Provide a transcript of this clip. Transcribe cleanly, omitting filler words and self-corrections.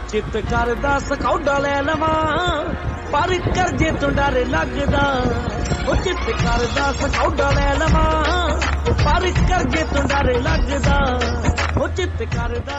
चित करदा सकौडा ले लवां पर करजे तो डर लगदा चित करदा सकौडा ले लवां पर करजे तो डर लगदा चित करदा